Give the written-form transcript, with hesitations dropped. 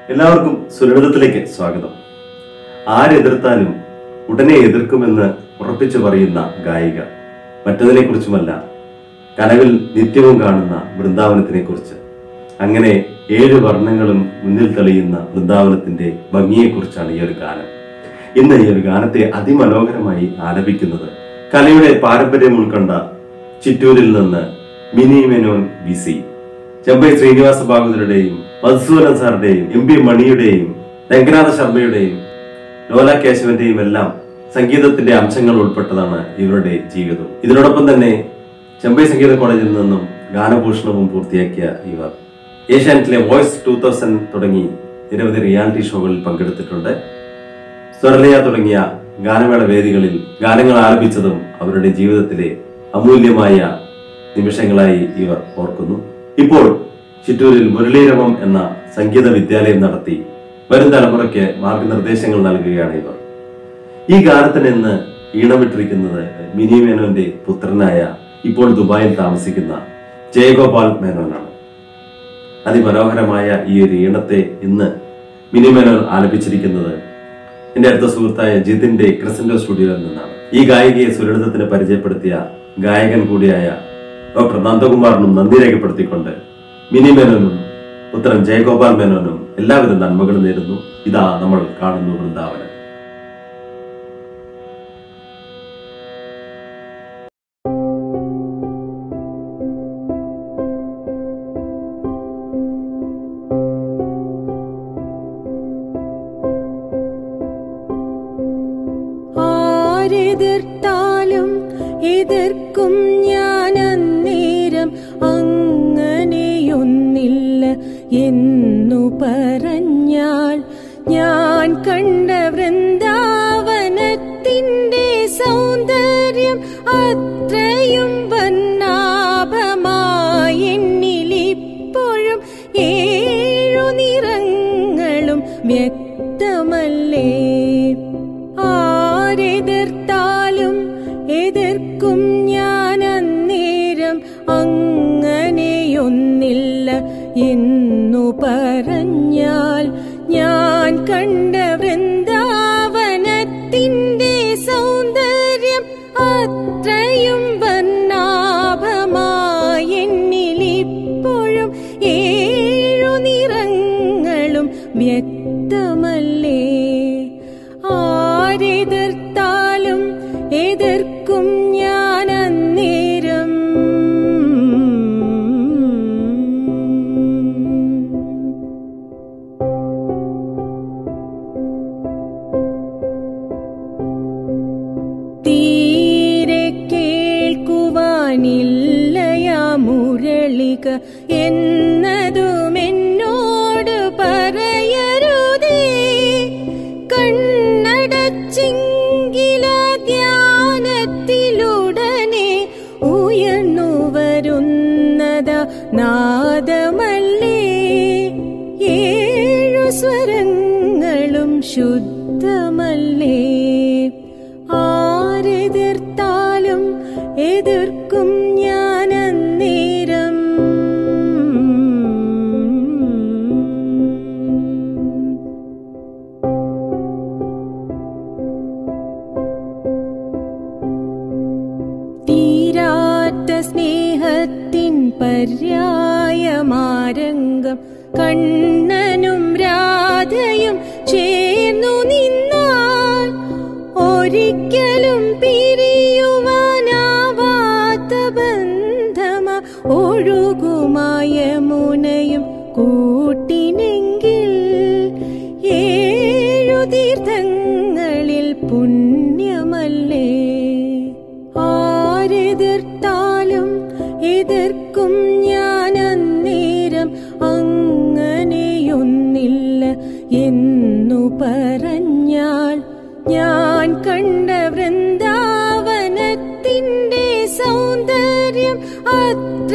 എല്ലാവർക്കും സുരളിതത്തിലേക്ക് സ്വാഗതം. ആരെതിർത്താലും ഉടനെ എതിർക്കുമെന്ന് ഉറപ്പിച്ചു പറയുന്ന ഗായിക. മറ്റതിനെ കുറിച്ചുമല്ല, കനവിൽ നിത്യവും കാണുന്ന വൃന്ദാവനത്തിനെ കുറിച്ച്. അങ്ങനെ 7 വർണ്ണങ്ങളും മുന്നിൽ തെളിയുന്ന വൃന്ദാവനത്തിന്റെ ഭംഗിയെക്കുറിച്ചാണ് ഈ ഒരു ഗാനം. ഇന്ന് ഈ ഒരു ഗാനത്തെ അതിമനോഹരമായി ആലപിക്കുന്നത് കലയുടെ പാരമ്പര്യം ഉൾക്കൊണ്ട ചിറ്റൂരിൽ നിന്ന് മിനി മേനോൻ വിസി. ചെമ്പൈ ശ്രീനിവാസ ഭാഗവതരുടെയും മധുസൂദൻ സാറിന്റെയും MP മണിയുടെയും രംഗനാഥ ശർമ്മയുടെയും ലോല കേശവന്റെയും എല്ലാം സംഗീതത്തിന്റെ അംശങ്ങൾ ഉൾപ്പെട്ടതാണ് ഇവരുടെ ജീവിതം. ഇതിനോടൊപ്പം തന്നെ ചെമ്പൈ സംഗീത കോളേജിൽ നിന്നും ഗാനഭൂഷണവും പൂർത്തിയാക്കിയ ഇവർ ഏഷ്യാനെറ്റിലെ വോയിസ് 2000 തുടങ്ങി നിരവധി റിയാലിറ്റി ഷോകളിൽ പങ്കെടുത്തിട്ടുണ്ട്. സ്വരലയ തുടങ്ങിയ ഗാനമേള വേദികളിൽ ഗാനങ്ങൾ ആലപിച്ചതും അവരുടെ ജീവിതത്തിലെ അമൂല്യമായ നിമിഷങ്ങളായി ഇവർ ഓർക്കുന്നു. ഇപ്പോൾ ചിറ്റൂരിൽ മുരളീരമം എന്ന സംഗീത വിദ്യാലയം നടത്തി വരും തലമുറയ്ക്ക് മാർഗനിർദ്ദേശങ്ങൾ നൽകുകയാണ് ഇവർ. ഈ ഗാനത്തിന് ഇന്ന് ഈണമിട്ടിരിക്കുന്നത് മിനി മേനോന്റെ പുത്രനായ ഇപ്പോൾ ദുബായിൽ താമസിക്കുന്ന ജയഗോപാൽ മേനോനാണ്. അതിമനോഹരമായ ഈ ഒരു ഈണത്തെ ഇന്ന് മിനി മേനോൻ ആലപിച്ചിരിക്കുന്നത് എന്റെ അടുത്ത സുഹൃത്തായ ജിതിന്റെ ക്രിസന്റോ സ്റ്റുഡിയോയിൽ നിന്നാണ്. ഈ ഗായികയെ സുരളിതത്തിന് പരിചയപ്പെടുത്തിയ ഗായകൻ കൂടിയായ ഡോക്ടർ നന്ദകുമാറിനും നന്ദി രേഖപ്പെടുത്തിക്കൊണ്ട് മിനി മേനോനും പുത്രൻ ജയഗോപാൽ മേനോനും എല്ലാവിധ നന്മകളും നേരുന്നു. ഇതാ നമ്മൾ കാണുന്നു വൃന്ദാവനം. ആരെതിർത്താലും എതിർക്കും ഞാൻ അന്നേരം അങ്ങനെയൊന്നില്ല എന്നു പറഞ്ഞാൽ ഞാൻ കണ്ട വൃന്ദാവനത്തിന്റെ സൗന്ദര്യം അത്രയും വർണ്ണാഭമായി എന്നിലിപ്പോഴും 7 നിറങ്ങളും വ്യക്തമല്ലേ. ആരെതിർത്താലും എതിർക്കും ഞാൻ അന്നേരം അങ്ങനെയൊന്നില്ല എന്നു പറഞ്ഞാൽ ഞാൻ കണ്ട വൃന്ദാവനത്തിന്റെ സൗന്ദര്യം അത്രയും വർണ്ണാഭമായി എന്നിലിപ്പോഴും 7 നിറങ്ങളും വ്യക്തമല്ലേ. ആരെതിർത്താലും എതിർക്കും ഞാൻ അന്നേരം. തീരെ കേൾക്കുവാനില്ലയാ മുരളിക എന്നതും എന്നോട് പറയരുതേ. കണ്ണടച്ചിങ്കില ധ്യാനത്തിലുടനെ ഉയർന്നു വരുന്നത നാദമല്ലേ. 7 സ്വരങ്ങളും ശുദ്ധമല്ലേ. ആരെതിർത്താലും എതിർക്കും ഞാൻ അന്നേരം. തീരാത്ത സ്നേഹത്തിൻ പര്യായമാരംഗം കണ്ണനും രാധയും ചേർന്നു നിന്നാൽ ഒരിക്കലും പിരിയുവാനാവാത്ത ബന്ധമ ഒഴുകുമായ മുനയും കൂട്ടിനെങ്കിൽ 7 തീർത്ഥങ്ങളിൽ പുണ്യമല്ലേ. ആരെതിർത്താലും എതിർക്കും ഞാൻ അന്നേരം അങ്ങനെയൊന്നില്ല എന്നു പറഞ്ഞാൽ ഞാൻ കണ്ട വൃന്ദാവനത്തിന്റെ സൗന്ദര്യം